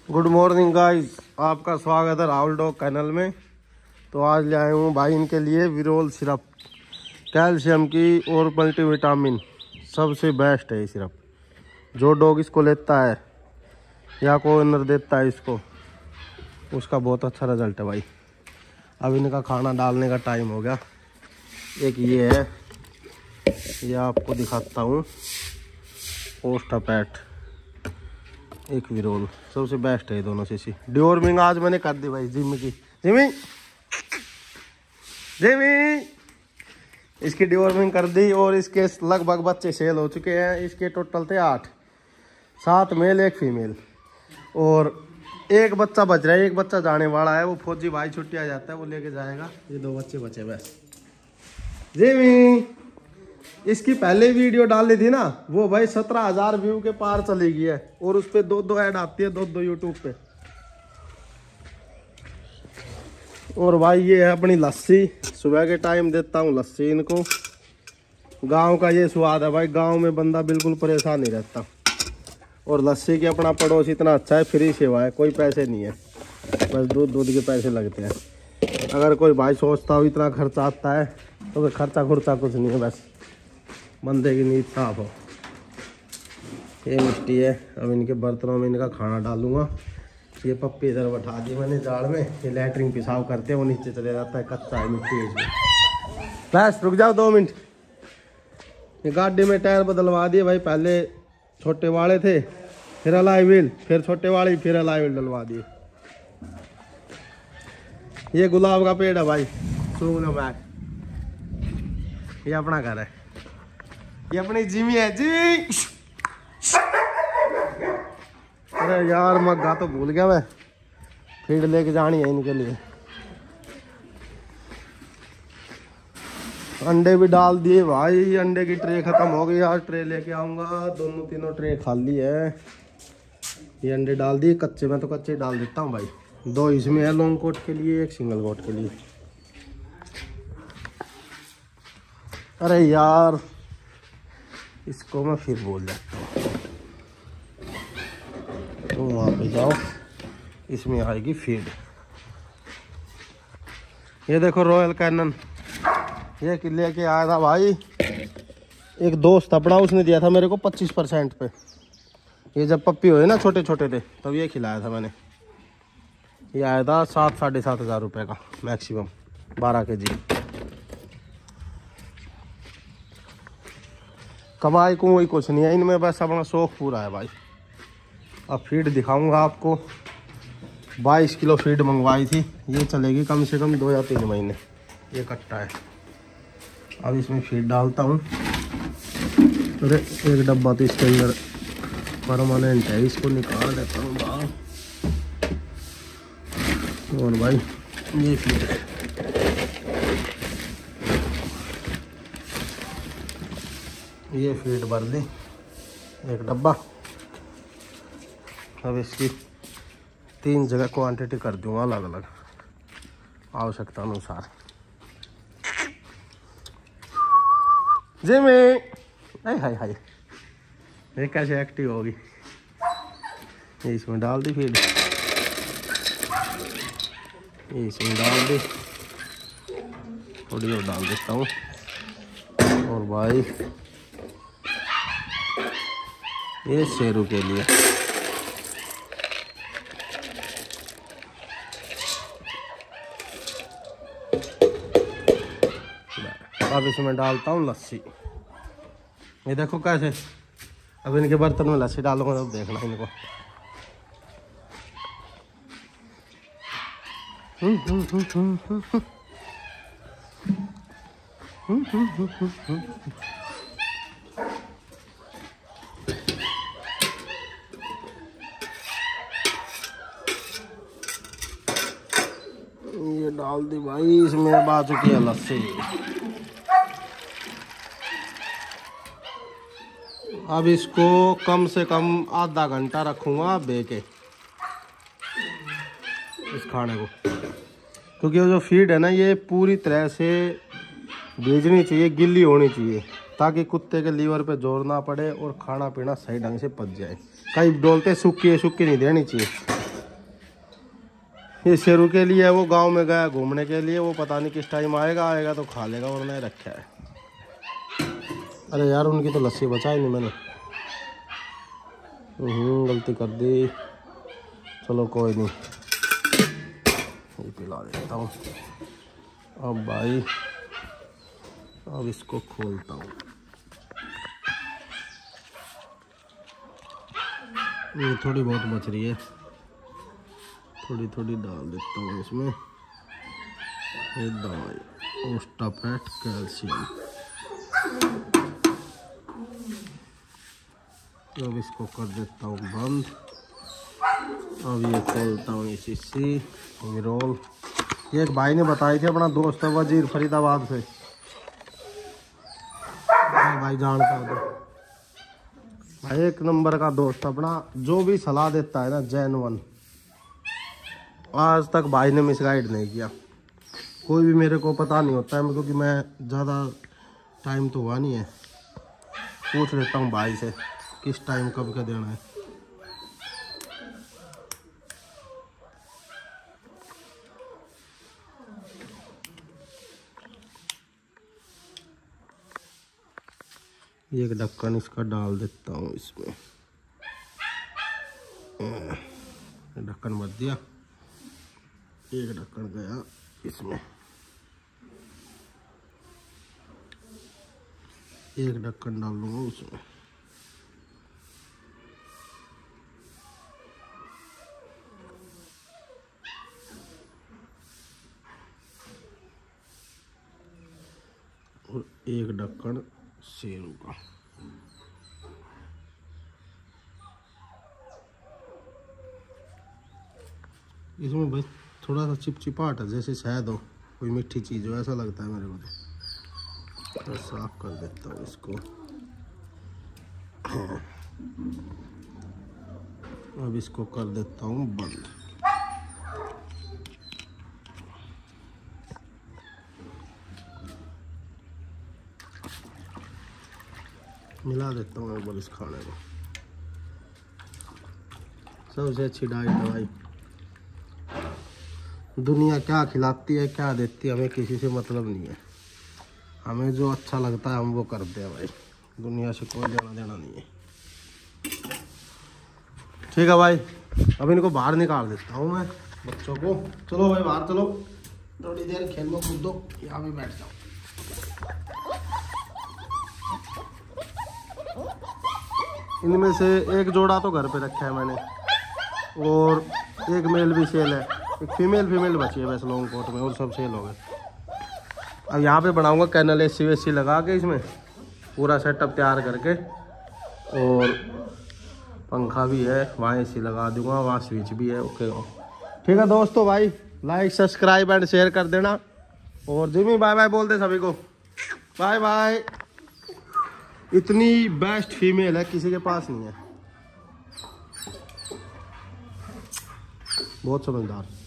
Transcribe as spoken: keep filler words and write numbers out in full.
Good morning guys, आपका स्वागत है राहुल डॉग कैनल में। तो आज ले आए हूँ भाई इनके लिए विरोल सिरप, कैल्शियम की और मल्टीविटामिन सबसे बेस्ट है ये सिरप। जो डॉग इसको लेता है या कोई ओनर देता है इसको, उसका बहुत अच्छा रिजल्ट है भाई। अब इनका खाना डालने का टाइम हो गया। एक ये है, ये आपको दिखाता हूँ, पोस्टापैट, एक विरोल, सबसे बेस्ट है ये दोनों से। डिवॉर्मिंग आज मैंने कर दी भाई जिम की। जिमी जिमी इसकी डिवॉर्मिंग कर दी और इसके लगभग बच्चे सेल हो चुके हैं। इसके टोटल थे आठ, सात मेल एक फीमेल और एक बच्चा बच रहा है। एक बच्चा जाने वाला है, वो फौजी भाई छुट्टी आ जाता है, वो लेके जाएगा। ये दो बच्चे बचे बस। जिमी इसकी पहले वीडियो डाली थी ना, वो भाई सत्रह हजार व्यू के पार चली गई है और उस पर दो दो ऐड आती है, दो दो यूट्यूब पे। और भाई ये है अपनी लस्सी, सुबह के टाइम देता हूँ लस्सी इनको। गांव का ये स्वाद है भाई, गांव में बंदा बिल्कुल परेशान नहीं रहता। और लस्सी के अपना पड़ोस इतना अच्छा है, फ्री सेवा है, कोई पैसे नहीं है, बस दूध दूध के पैसे लगते हैं। अगर कोई भाई सोचता हो इतना खर्चा आता है, तो फिर खर्चा खुर्चा कुछ नहीं है, बस बंदे की नींद साफ हो। ये मिट्टी है, अब इनके बर्तनों में इनका खाना डालूंगा। ये पप्पी इधर बैठा दी मैंने जाड़ में, ये लैटरिन पेशाब करते हैं, वो नीचे चले जाता है, कच्चा है मिट्टी इसमें। बस रुक जाओ दो मिनट। ये गाड़ी में टायर बदलवा दिए भाई, पहले छोटे वाले थे, फिर अलाई व्हील, फिर छोटे वाले, फिर अलाई व्हील डलवा दिए। ये गुलाब का पेड़ है भाई, सूंघना मैक, ये अपना घर है, ये अपनी जिमी है जी। अरे यार मग्गा तो भूल गया मैं, फीड लेके जानी है इनके लिए। अंडे भी डाल दिए भाई, अंडे की ट्रे खत्म हो गई यार, ट्रे लेके आऊंगा। दोनों तीनों ट्रे खाली है। ये अंडे डाल दिए कच्चे, मैं तो कच्चे डाल देता हूँ भाई। दो इसमें है लॉन्ग कोट के लिए, एक सिंगल कोट के लिए। अरे यार इसको मैं फिर बोल जाता हूँ, तो वहाँ पे जाओ, इसमें आएगी फीड। ये देखो रॉयल कैनन, ये लेके आया था भाई, एक दोस्त अपना, उसने दिया था मेरे को पच्चीस परसेंट पे। ये जब पप्पी हुए ना, छोटे छोटे थे, तब ये खिलाया था मैंने। ये आया था सात साढ़े सात हज़ार रुपये का मैक्सिमम, बारह के जी। कमाई को वही कुछ नहीं है इनमें, बस अपना शौक पूरा है भाई। अब फीड दिखाऊंगा आपको। बाईस किलो फीड मंगवाई थी, ये चलेगी कम से कम दो या तीन महीने। ये कट्टा है, अब इसमें फीड डालता हूँ। अरे एक डब्बा तो इसके अंदर परमानेंट है, इसको निकाल देता हूँ बाहर। और भाई ये फीड है, ये फीड भर दी एक डब्बा। अब इसकी तीन जगह क्वांटिटी कर दूंगा अलग अलग, आवश्यकता अनुसार। जिमी हाय हाय हाय, ये कैसे एक्टिव होगी। ये इसमें डाल दी फीड, ये इसमें डाल दी, थोड़ी और डाल देता हूँ। और भाई ये शेरू के लिए, अब इसमें डालता हूँ लस्सी। ये देखो कैसे, अब इनके बर्तन में लस्सी डालूंगा, तब देखना इनको। हम्म हम्म हम्म हम्म हम्म हम्म हम्म। ये डाल दी भाई, इसमें अब आ चुकी है लस्सी। अब इसको कम से कम आधा घंटा रखूंगा बेके इस खाने को, क्योंकि वो जो फीड है ना, ये पूरी तरह से भेजनी चाहिए, गिल्ली होनी चाहिए, ताकि कुत्ते के लीवर पे जोर ना पड़े और खाना पीना सही ढंग से पच जाए। कई डोलते सूखी है, सूखी नहीं देनी चाहिए। ये शेरू के लिए वो गांव में गया घूमने के लिए, वो पता नहीं किस टाइम आएगा, आएगा तो खा लेगा वरना रखा है। अरे यार उनकी तो लस्सी बचाई नहीं मैंने, हम्म गलती कर दी। चलो कोई नहीं, पिला देता हूँ। अब भाई अब इसको खोलता हूँ। ये थोड़ी बहुत बच रही है, थोड़ी थोड़ी डाल देता हूँ इसमें। ये दवाई ओस्टापेट कैल्शियम। अब इसको कर देता हूँ बंद। अब ये खोलता हूँ ये शीशी रोल। ये एक भाई ने बताई थी, अपना दोस्त है वजीर फरीदाबाद से, भाई जानता है भाई, एक नंबर का दोस्त अपना, जो भी सलाह देता है ना जेन्युइन। आज तक भाई ने मिसगाइड नहीं किया। कोई भी मेरे को पता नहीं होता है, क्योंकि मैं ज़्यादा टाइम तो हुआ नहीं है, पूछ लेता हूँ भाई से किस टाइम कब का देना है। एक ढक्कन इसका डाल देता हूँ इसमें, ढक्कन मत दिया, एक ढक्कन गया इसमें, एक ढक्कन डाल लूँगा उसमें। और एक ढक्कन शेरू का। इसमें बस थोड़ा सा चिपचिपाहट है, जैसे शायद हो कोई मीठी चीज़ हो, ऐसा लगता है मेरे को तो। तो साफ कर देता हूँ इसको। अब इसको कर देता हूँ बंद। मिला देता हूँ एक बार इस खाने को। सबसे अच्छी डाइट है भाई, दुनिया क्या खिलाती है क्या देती है हमें किसी से मतलब नहीं है। हमें जो अच्छा लगता है हम वो करते हैं भाई, दुनिया से कोई लेना देना नहीं है। ठीक है भाई, अब इनको बाहर निकाल देता हूँ मैं बच्चों को। चलो भाई बाहर चलो, थोड़ी देर खेलो कूदो, यहाँ पे बैठ जाओ। इनमें से एक जोड़ा तो घर पे रखा है मैंने, और एक मेल भी सेल है, एक फीमेल फीमेल बची है वैसे लॉन्ग कोट में, और सब सेल हो गए। अब यहाँ पे बनाऊंगा कैनल एसी वेसी लगा के, इसमें पूरा सेटअप तैयार करके, और पंखा भी है, वहाँ एसी लगा दूंगा, वहाँ स्विच भी है। ओके ठीक है दोस्तों, भाई लाइक सब्सक्राइब एंड शेयर कर देना। और जिमी बाय बाय बोल दे सभी को, बाय बाय। इतनी बेस्ट फीमेल है, किसी के पास नहीं है, बहुत समझदार।